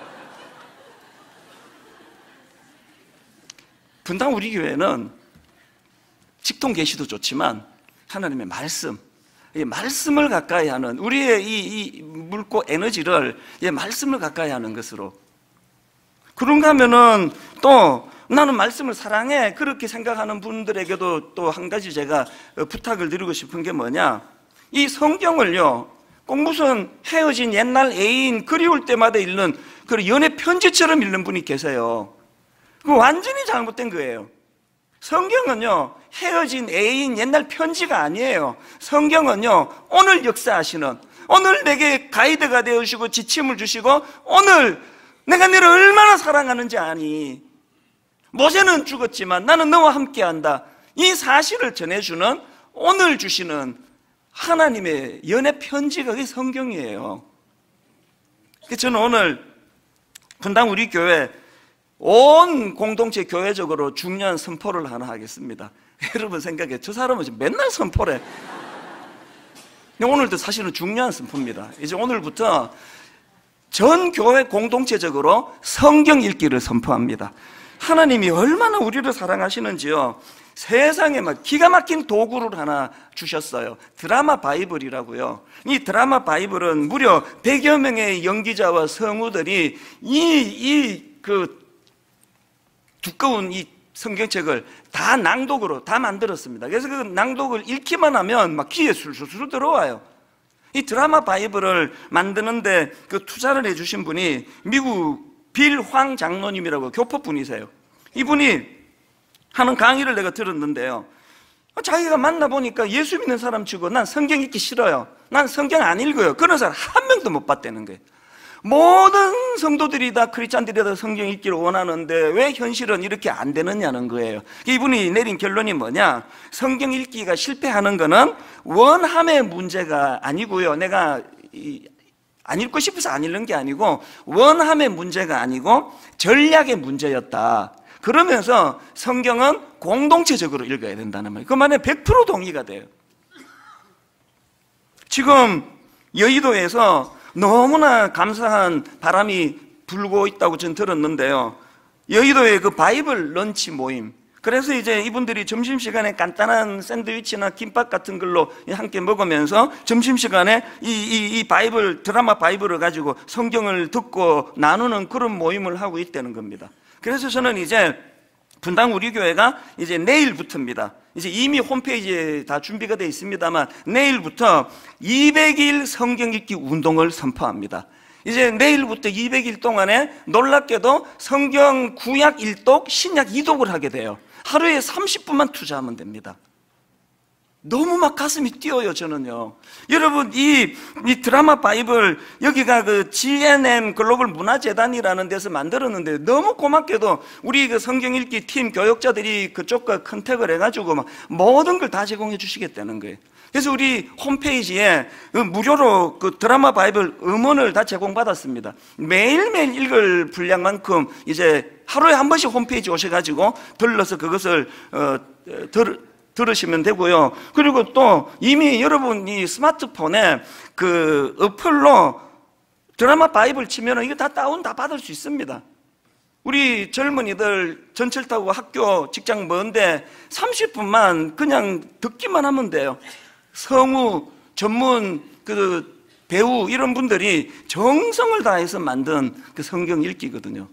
분당 우리 교회는 직통 계시도 좋지만 하나님의 말씀, 이 말씀을 가까이 하는 우리의 이, 이 물고 에너지를 이 말씀을 가까이 하는 것으로. 그런가 하면은 또 나는 말씀을 사랑해 그렇게 생각하는 분들에게도 또 한 가지 제가 부탁을 드리고 싶은 게 뭐냐, 이 성경을요 꼭 무슨 헤어진 옛날 애인 그리울 때마다 읽는 그 연애 편지처럼 읽는 분이 계세요. 그거 완전히 잘못된 거예요. 성경은요 헤어진 애인 옛날 편지가 아니에요. 성경은요 오늘 역사하시는, 오늘 내게 가이드가 되어주시고 지침을 주시고 오늘 내가 너를 얼마나 사랑하는지 아니, 모세는 죽었지만 나는 너와 함께한다, 이 사실을 전해주는, 오늘 주시는 하나님의 연애 편지가 그게 성경이에요. 저는 오늘 분당 우리 교회 온 공동체 교회적으로 중요한 선포를 하나 하겠습니다. 여러분 생각해, 저 사람은 지금 맨날 선포래. 오늘도 사실은 중요한 선포입니다. 이제 오늘부터 전 교회 공동체적으로 성경 읽기를 선포합니다. 하나님이 얼마나 우리를 사랑하시는지요, 세상에 막 기가 막힌 도구를 하나 주셨어요. 드라마 바이블이라고요. 이 드라마 바이블은 무려 백여 명의 연기자와 성우들이 이, 이 그 두꺼운 이 성경책을 다 낭독으로 다 만들었습니다. 그래서 그 낭독을 읽기만 하면 막 귀에 술술술 들어와요. 이 드라마 바이블을 만드는데 그 투자를 해주신 분이 미국 빌 황 장로님이라고 교포분이세요. 이분이 하는 강의를 내가 들었는데요, 자기가 만나보니까 예수 믿는 사람 치고 난 성경 읽기 싫어요, 난 성경 안 읽어요, 그런 사람 한 명도 못 봤다는 거예요. 모든 성도들이 다 크리스찬들이 다 성경 읽기를 원하는데 왜 현실은 이렇게 안 되느냐는 거예요. 이분이 내린 결론이 뭐냐? 성경 읽기가 실패하는 거는 원함의 문제가 아니고요. 내가 안 읽고 싶어서 안 읽는 게 아니고 원함의 문제가 아니고 전략의 문제였다. 그러면서 성경은 공동체적으로 읽어야 된다는 말이에요. 그 말에 백 퍼센트 동의가 돼요. 지금 여의도에서 너무나 감사한 바람이 불고 있다고 저는 들었는데요. 여의도의 그 바이블 런치 모임. 그래서 이제 이분들이 점심시간에 간단한 샌드위치나 김밥 같은 걸로 함께 먹으면서 점심시간에 이, 이, 이 바이블, 드라마 바이블을 가지고 성경을 듣고 나누는 그런 모임을 하고 있다는 겁니다. 그래서 저는 이제 분당 우리 교회가 이제 내일부터입니다. 이제 이미 홈페이지에 다 준비가 되어 있습니다만 내일부터 이백 일 성경 읽기 운동을 선포합니다. 이제 내일부터 이백 일 동안에 놀랍게도 성경 구약 일 독, 신약 이 독을 하게 돼요. 하루에 삼십 분만 투자하면 됩니다. 너무 막 가슴이 뛰어요, 저는요. 여러분, 이, 이 드라마 바이블, 여기가 그 지엔엠 글로벌 문화재단이라는 데서 만들었는데, 너무 고맙게도 우리 그 성경 읽기 팀 교역자들이 그쪽과 컨택을 해가지고 막 모든 걸 다 제공해 주시겠다는 거예요. 그래서 우리 홈페이지에 그 무료로 그 드라마 바이블 음원을 다 제공받았습니다. 매일매일 읽을 분량만큼 이제 하루에 한 번씩 홈페이지 오셔가지고 들러서 그것을, 어, 들, 들으시면 되고요. 그리고 또 이미 여러분이 스마트폰에 그 어플로 드라마 바이블 치면은 이거 다 다운 다 받을 수 있습니다. 우리 젊은이들 전철 타고 학교, 직장 먼데 삼십 분만 그냥 듣기만 하면 돼요. 성우, 전문 그 배우 이런 분들이 정성을 다해서 만든 그 성경 읽기거든요.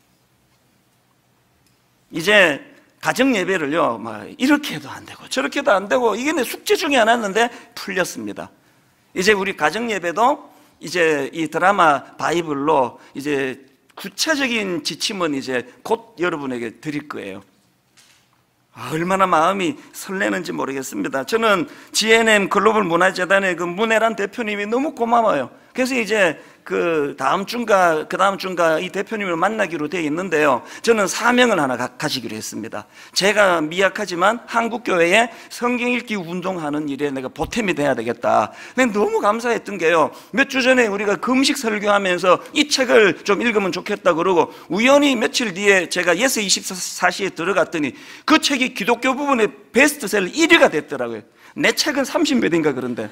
이제 가정 예배를요, 막 이렇게 해도 안 되고 저렇게 해도 안 되고 이게 내 숙제 중에 하나였는데 풀렸습니다. 이제 우리 가정 예배도 이제 이 드라마 바이블로 이제 구체적인 지침은 이제 곧 여러분에게 드릴 거예요. 아, 얼마나 마음이 설레는지 모르겠습니다. 저는 지엔엠 글로벌 문화재단의 그 문혜란 대표님이 너무 고마워요. 그래서 이제 그 다음 주인가 그 다음 주인가 이 대표님을 만나기로 되어 있는데요. 저는 사명을 하나 가, 가지기로 했습니다. 제가 미약하지만 한국교회에 성경 읽기 운동하는 일에 내가 보탬이 돼야 되겠다. 근데 너무 감사했던 게요. 몇 주 전에 우리가 금식 설교하면서 이 책을 좀 읽으면 좋겠다 그러고 우연히 며칠 뒤에 제가 예스 이십사 시에 들어갔더니 그 책이 기독교 부분의 베스트셀러 일 위가 됐더라고요. 내 책은 삼십 몇 인가 그런데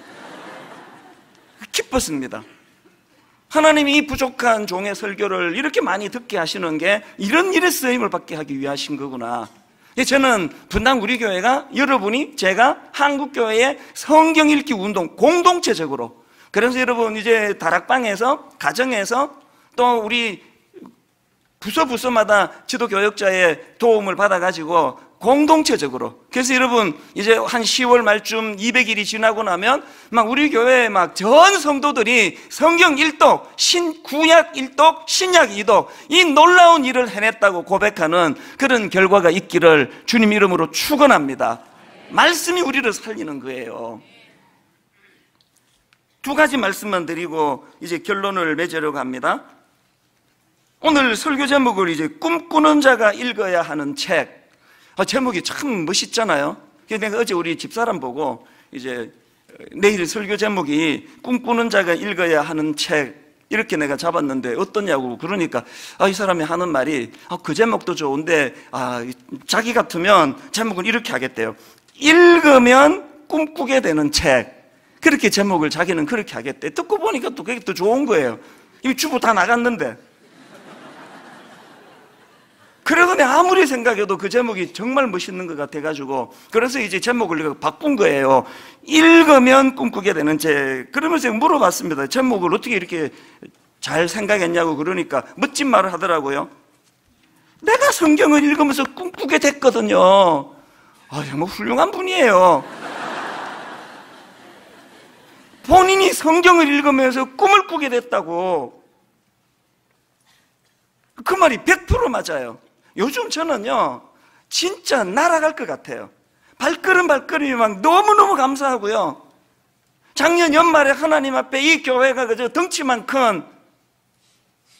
기뻤습니다. 하나님이 이 부족한 종의 설교를 이렇게 많이 듣게 하시는 게 이런 일에 쓰임을 받게 하기 위하신 거구나. 저는 분당 우리 교회가 여러분이 제가 한국교회의 성경 읽기 운동 공동체적으로, 그래서 여러분 이제 다락방에서 가정에서 또 우리 부서 부서마다 지도교역자의 도움을 받아가지고 공동체적으로, 그래서 여러분 이제 한 시월 말쯤 이백 일이 지나고 나면 막 우리 교회에 막 전 성도들이 성경 일 독, 신 구약 일 독, 신약 이 독 이 놀라운 일을 해냈다고 고백하는 그런 결과가 있기를 주님 이름으로 축원합니다. 말씀이 우리를 살리는 거예요. 두 가지 말씀만 드리고 이제 결론을 맺으려고 합니다. 오늘 설교 제목을 이제 꿈꾸는 자가 읽어야 하는 책. 아, 제목이 참 멋있잖아요. 그래서 내가 어제 우리 집사람 보고 이제 내일 설교 제목이 꿈꾸는 자가 읽어야 하는 책 이렇게 내가 잡았는데 어떠냐고 그러니까 아, 이 사람이 하는 말이 아, 그 제목도 좋은데 아, 자기 같으면 제목은 이렇게 하겠대요. 읽으면 꿈꾸게 되는 책. 그렇게 제목을 자기는 그렇게 하겠대. 듣고 보니까 또 그게 더 좋은 거예요. 이미 주부 다 나갔는데. 그러더니 아무리 생각해도 그 제목이 정말 멋있는 것 같아가지고 그래서 이제 제목을 바꾼 거예요. 읽으면 꿈꾸게 되는 책. 그러면서 물어봤습니다. 제목을 어떻게 이렇게 잘 생각했냐고 그러니까 멋진 말을 하더라고요. 내가 성경을 읽으면서 꿈꾸게 됐거든요. 아, 정말 훌륭한 분이에요. 본인이 성경을 읽으면서 꿈을 꾸게 됐다고. 그 말이 백 퍼센트 맞아요. 요즘 저는요 진짜 날아갈 것 같아요. 발걸음 발걸음이 막 너무너무 감사하고요. 작년 연말에 하나님 앞에 이 교회가 그저 덩치만 큰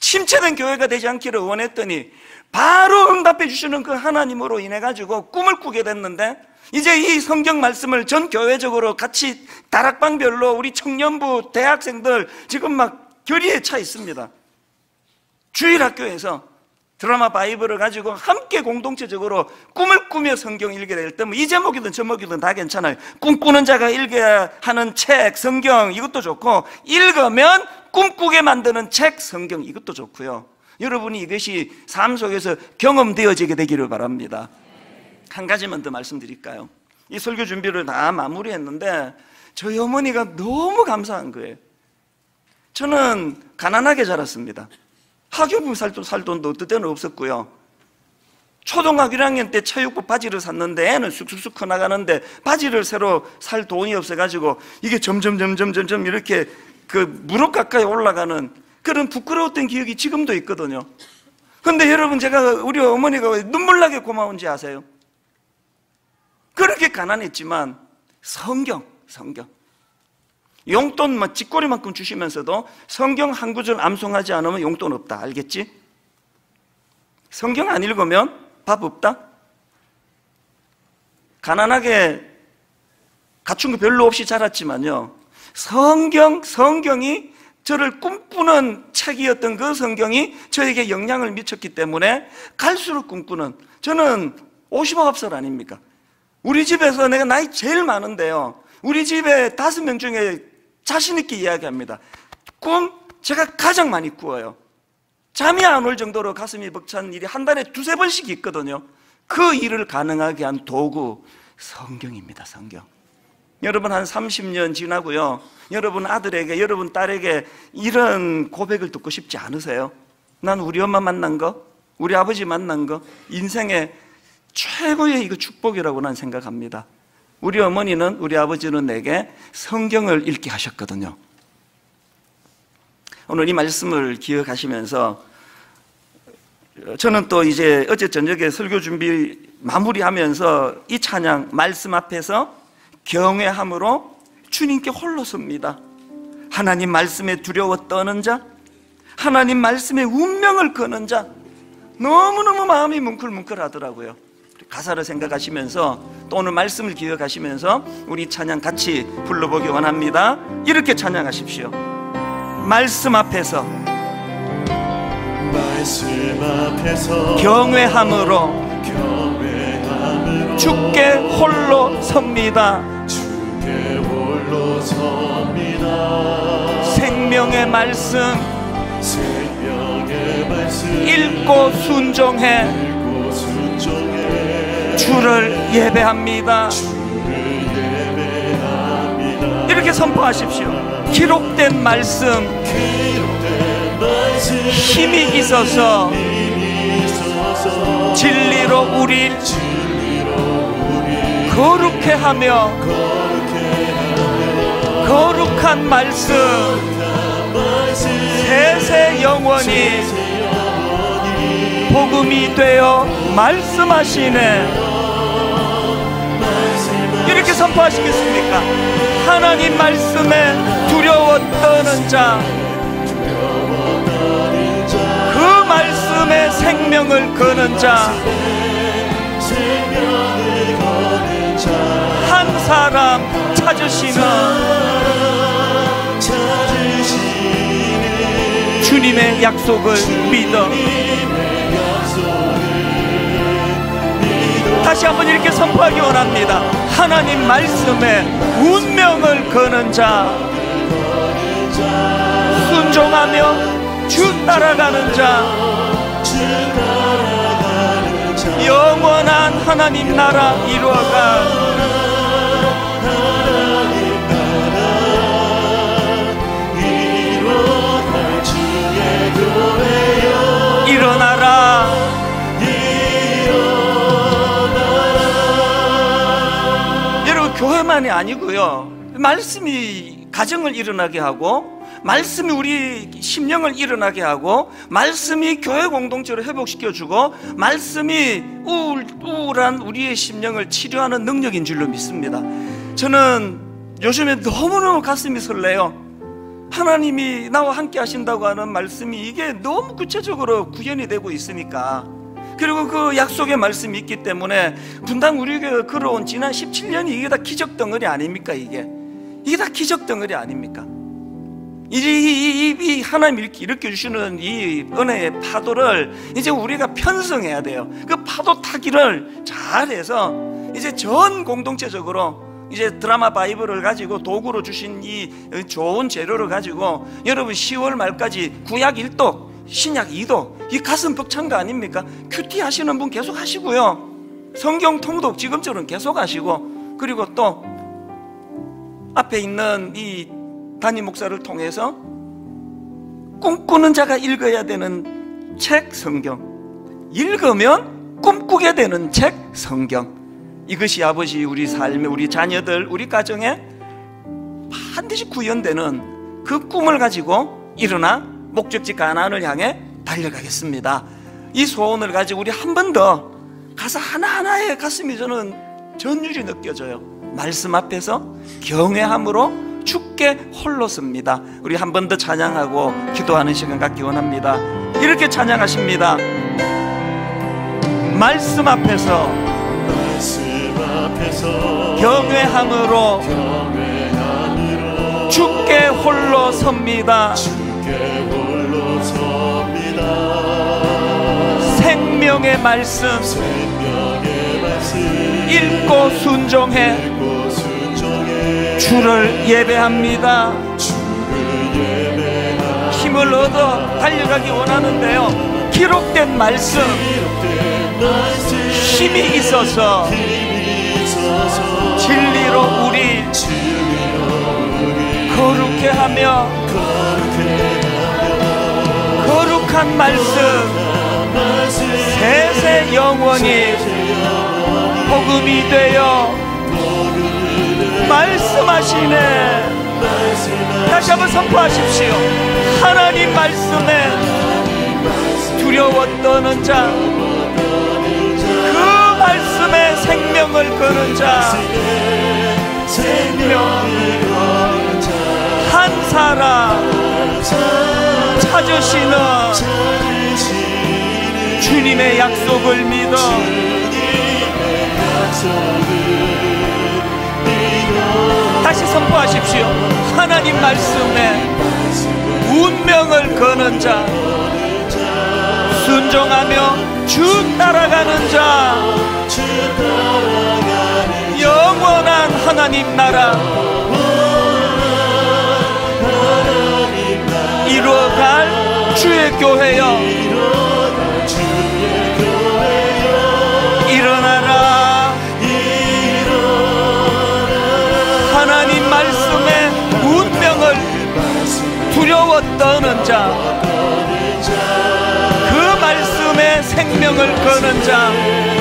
심체된 교회가 되지 않기를 원했더니 바로 응답해 주시는 그 하나님으로 인해 가지고 꿈을 꾸게 됐는데, 이제 이 성경 말씀을 전 교회적으로 같이 다락방별로 우리 청년부 대학생들 지금 막 결의에 차 있습니다. 주일학교에서 드라마 바이블을 가지고 함께 공동체적으로 꿈을 꾸며 성경 읽게 될 때, 뭐 이 제목이든 저 제목이든 다 괜찮아요. 꿈꾸는 자가 읽어야 하는 책, 성경, 이것도 좋고, 읽으면 꿈꾸게 만드는 책, 성경, 이것도 좋고요. 여러분이 이것이 삶 속에서 경험되어지게 되기를 바랍니다. 한 가지만 더 말씀드릴까요? 이 설교 준비를 다 마무리했는데 저희 어머니가 너무 감사한 거예요. 저는 가난하게 자랐습니다. 학교부 살, 살 돈도 어떨 때는 없었고요. 초등학교 일 학년 때 체육복 바지를 샀는데 애는 쑥쑥쑥 커나가는데 바지를 새로 살 돈이 없어가지고 이게 점점 점점 점점 이렇게 그 무릎 가까이 올라가는 그런 부끄러웠던 기억이 지금도 있거든요. 근데 여러분, 제가 우리 어머니가 왜 눈물나게 고마운지 아세요? 그렇게 가난했지만 성경, 성경 용돈 뭐 쥐꼬리만큼 주시면서도 성경 한 구절 암송하지 않으면 용돈 없다, 알겠지? 성경 안 읽으면 밥 없다? 가난하게 갖춘 거 별로 없이 자랐지만요, 성경, 성경이 저를 꿈꾸는 책이었던 그 성경이 저에게 영향을 미쳤기 때문에 갈수록 꿈꾸는, 저는 오십오합설 아닙니까? 우리 집에서 내가 나이 제일 많은데요, 우리 집에 다섯 명 중에 자신 있게 이야기합니다. 꿈 제가 가장 많이 꾸어요. 잠이 안 올 정도로 가슴이 벅찬 일이 한 달에 두세 번씩 있거든요. 그 일을 가능하게 한 도구, 성경입니다. 성경. 여러분, 한 삼십 년 지나고요, 여러분 아들에게, 여러분 딸에게 이런 고백을 듣고 싶지 않으세요? 난 우리 엄마 만난 거, 우리 아버지 만난 거 인생의 최고의 이거 축복이라고 난 생각합니다. 우리 어머니는, 우리 아버지는 내게 성경을 읽게 하셨거든요. 오늘 이 말씀을 기억하시면서 저는 또 이제 어제 저녁에 설교 준비 마무리하면서 이 찬양 말씀 앞에서 경외함으로 주님께 홀로 섭니다. 하나님 말씀에 두려워 떠는 자, 하나님 말씀에 운명을 거는 자, 너무너무 마음이 뭉클뭉클 하더라고요. 가사를 생각하시면서 또 오늘 말씀을 기억하시면서 우리 찬양 같이 불러보기 원합니다. 이렇게 찬양하십시오. 말씀 앞에서, 말씀 앞에서 경외함으로, 경외함으로 주께 홀로 섭니다. 주께 홀로 섭니다. 생명의 말씀 생명의 말씀 읽고 순종해 읽고 순종해 주를 예배합니다. 주를 예배합니다. 이렇게 선포하십시오. 기록된 말씀, 기록된 말씀 힘이 있어서 힘이 있어서 진리로 우리 진리로 우리 거룩해 하며 거룩해 하며 거룩한 말씀 세세 영원히 복음이 되어 말씀하시네. 이렇게 선포하시겠습니까? 하나님 말씀에 두려워 떠는 자, 그 말씀에 생명을 거는 자, 한 사람 찾으시는 주님의 약속을 믿어. 다시 한번 이렇게 선포하기 원합니다. 하나님 말씀에 운명을 거는 자, 순종하며 주 따라가는 자, 영원한 하나님 나라 이루어가 일어나라. 여러분, 교회만이 아니고요, 말씀이 가정을 일어나게 하고, 말씀이 우리 심령을 일어나게 하고, 말씀이 교회 공동체로 회복시켜주고, 말씀이 우울, 우울한 우리의 심령을 치료하는 능력인 줄로 믿습니다. 저는 요즘에 너무너무 가슴이 설레요. 하나님이 나와 함께 하신다고 하는 말씀이 이게 너무 구체적으로 구현이 되고 있으니까, 그리고 그 약속의 말씀이 있기 때문에 분당 우리 교회 걸어온 지난 십칠 년이 이게 다 기적 덩어리 아닙니까? 이게 이게 다 기적 덩어리 아닙니까? 이제 이, 이, 이 하나님이 일으켜 주시는 이 은혜의 파도를 이제 우리가 편성해야 돼요. 그 파도 타기를 잘해서 이제 전 공동체적으로 이제 드라마 바이블을 가지고 도구로 주신 이 좋은 재료를 가지고 여러분 시월 말까지 구약 일 독, 신약 이 독, 이 가슴 벅찬 거 아닙니까? 큐티 하시는 분 계속 하시고요, 성경 통독 지금처럼 계속 하시고, 그리고 또 앞에 있는 이 담임 목사를 통해서 꿈꾸는 자가 읽어야 되는 책 성경, 읽으면 꿈꾸게 되는 책 성경, 이것이 아버지 우리 삶에, 우리 자녀들, 우리 가정에 반드시 구현되는 그 꿈을 가지고 일어나 목적지 가나안을 향해 달려가겠습니다. 이 소원을 가지고 우리 한 번 더 가사 하나하나에 가슴이 저는 전율이 느껴져요. 말씀 앞에서 경외함으로 주께 홀로 섭니다. 우리 한 번 더 찬양하고 기도하는 시간 갖기 원합니다. 이렇게 찬양하십니다. 말씀 앞에서, 말씀 앞에서 경외함으로, 경외함으로 주께 홀로 섭니다. 주께 홀로 섭니다. 생명의 말씀 생명의 말씀 읽고 순종해 읽고 순종해 주를 예배합니다. 주를 예배하며 힘을 얻어 달려가기 원하는데요, 기록된 말씀, 기록된 말씀 힘이 있어서 힘이 있어서 진리로 우리 진리로 우리 거룩해 하며, 거룩해 거룩한 말씀 말씀 세세 영원히 복음이 되어 말씀하시네. 다시 한번 선포하십시오. 하나님 말씀에 두려워 떠는 자, 그 말씀에 생명을 거는 자, 생명을 거는 자, 한 사람 찾으시는 주님의 약속을 믿어 다시 선포하십시오. 하나님 말씀에 운명을 거는 자, 순종하며 주 따라가는 자, 영원한 하나님 나라 이루어갈 주의 교회여, 일어나라. 하나님 말씀에 운명을 두려워 떠는 자, 그 말씀에 생명을 거는 자,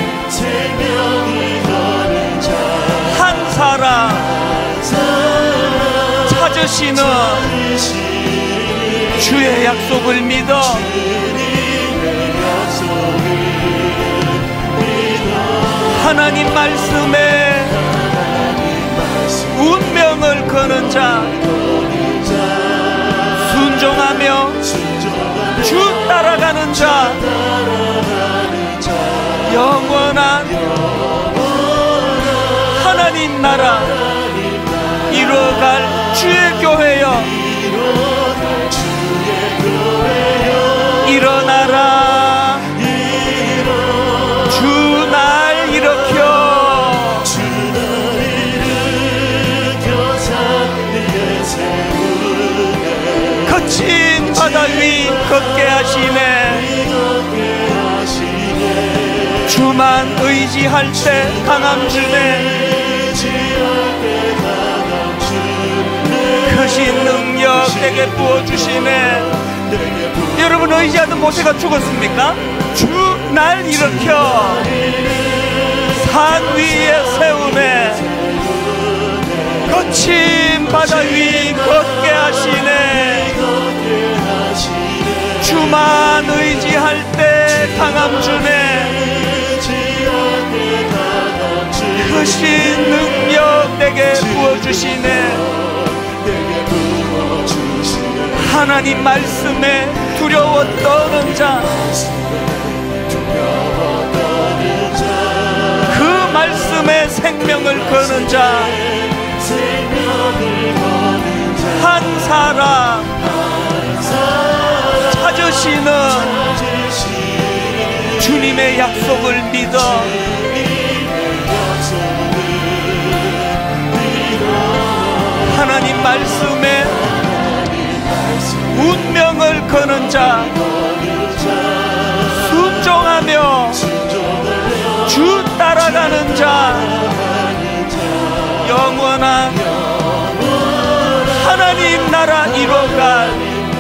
한 사람 찾으시는 주의 약속을 믿어 하나님 말씀에 운명을 거는 자, 순종하며 주 따라가는 자, 영원한 하나님 나라 이루어갈 주의 교회여, 일어나라. 주 날 일으켜 거친 바다 위 걷게 하시네. 주만 의지할 때 강함 주네. 크신 능력 내게 부어주시네. 여러분 의지하던 모세가 죽었습니까? 주 날 일으켜 산 위에 세우네. 거친 바다 위 걷게 하시네. 주만 의지할 때 강함 주네. 크신 능력 내게 부어주시네. 하나님 말씀에 두려워 떠는 자, 그 말씀에 생명을 거는 자, 한 사람 찾으시는 주님의 약속을 믿어 하나님 말씀에 운명을 거는 자, 순종하며 주 따라가는 자, 영원한 하나님 나라 이뤄갈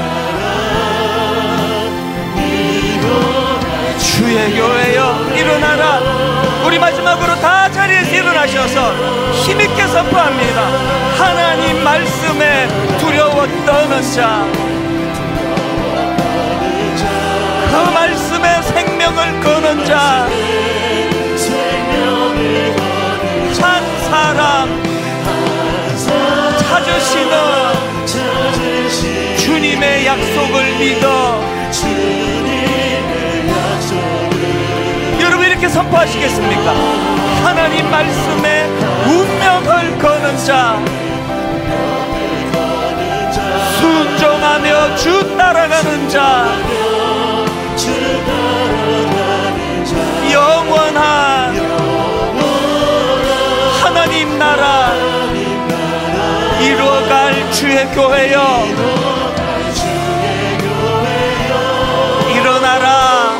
주의 교회여 일어나라. 우리 마지막으로 다 자리에서 일어나셔서 힘있게 선포합니다. 하나님 말씀에 두려워 떠는 자, 그 말씀에 생명을 거는 자, 한 사람 찾으시는 주님의 약속을 믿어 여러분 이렇게 선포하시겠습니까? 하나님 말씀에 운명을 거는 자, 순종하며 주 따라가는 자, 영원한 하나님 나라 이루어갈 주의 교회여 일어나라.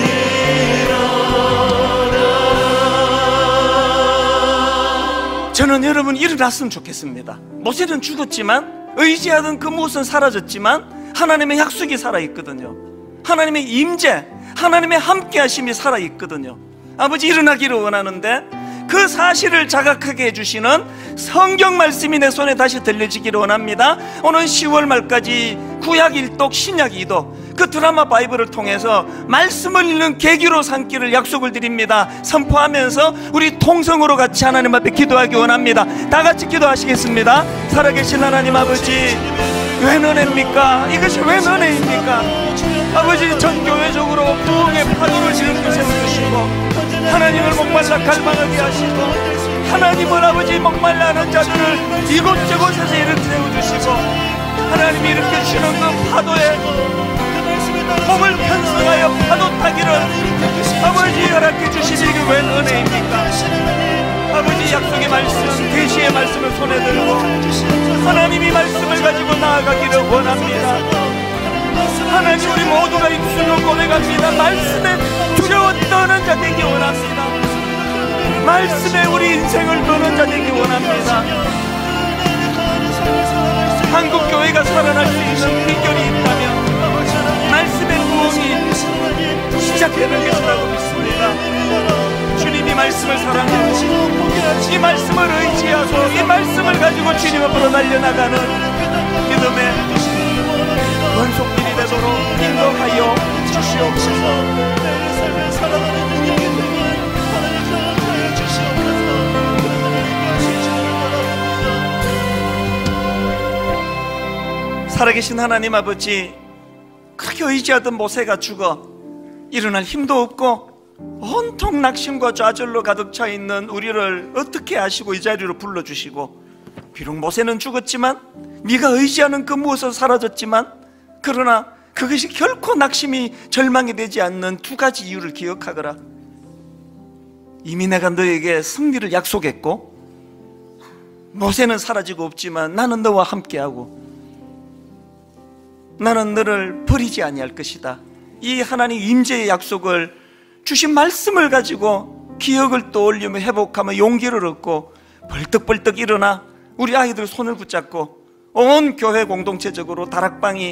저는 여러분 일어났으면 좋겠습니다. 모세는 죽었지만 의지하던 그 무엇은 사라졌지만 하나님의 약속이 살아있거든요. 하나님의 임재, 하나님의 함께하심이 살아있거든요. 아버지 일어나기를 원하는데 그 사실을 자각하게 해주시는 성경 말씀이 내 손에 다시 들려지기를 원합니다. 오늘 시월 말까지 구약 일독 신약 이독 그 드라마 바이블을 통해서 말씀을 읽는 계기로 삼기를 약속을 드립니다. 선포하면서 우리 통성으로 같이 하나님 앞에 기도하기 원합니다. 다 같이 기도하시겠습니다. 살아계신 하나님 아버지, 웬 은혜입니까? 이것이 웬 은혜입니까? 아버지 전교회적으로 부흥의 파도를 이렇게 세워주시고 하나님을 목말라 갈망하게 하시고 하나님은 아버지 목말라하는 자들을 이곳저곳에서 이렇게 세워주시고 하나님이 이렇게 주시는 그 파도에 몸을 편성하여 파도 타기를 아버지 허락해 주시니 이게 웬 은혜입니까? 아버지 약속의 말씀, 계시의 말씀을 손에 들고 하나님이 말씀을 가지고 나아가기를 원합니다. 하나님 우리 모두가 입술로 고백합니다. 말씀에 두려워 떠는 자 되기 원합니다. 말씀에 우리 인생을 거는 자 되기 원합니다. 한국 교회가 살아날 수 있는 비결이 있다면 말씀의 부흥이 시작되는 것이라고 믿습니다. 주님이 말씀을 사랑하고 이 말씀을 의지하고 이 말씀을 가지고 주님 앞으로 달려나가는 믿음의 원속들이 되도록 인도하여 주시옵소서. 살아계신 하나님 아버지, 그렇게 의지하던 모세가 죽어 일어날 힘도 없고 온통 낙심과 좌절로 가득 차 있는 우리를 어떻게 아시고 이 자리로 불러주시고, 비록 모세는 죽었지만 네가 의지하는 그 무엇은 사라졌지만 그러나 그것이 결코 낙심이 절망이 되지 않는 두 가지 이유를 기억하거라. 이미 내가 너에게 승리를 약속했고 모세는 사라지고 없지만 나는 너와 함께하고 나는 너를 버리지 아니할 것이다. 이 하나님 임재의 약속을 주신 말씀을 가지고 기억을 떠올리며 회복하며 용기를 얻고 벌떡벌떡 일어나 우리 아이들 손을 붙잡고 온 교회 공동체적으로 다락방이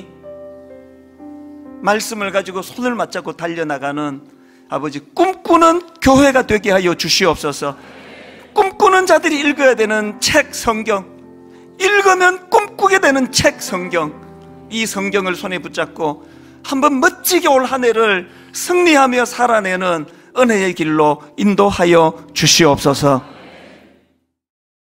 말씀을 가지고 손을 맞잡고 달려나가는 아버지 꿈꾸는 교회가 되게 하여 주시옵소서. 꿈꾸는 자들이 읽어야 되는 책 성경, 읽으면 꿈꾸게 되는 책 성경, 이 성경을 손에 붙잡고 한번 멋지게 올 한 해를 승리하며 살아내는 은혜의 길로 인도하여 주시옵소서.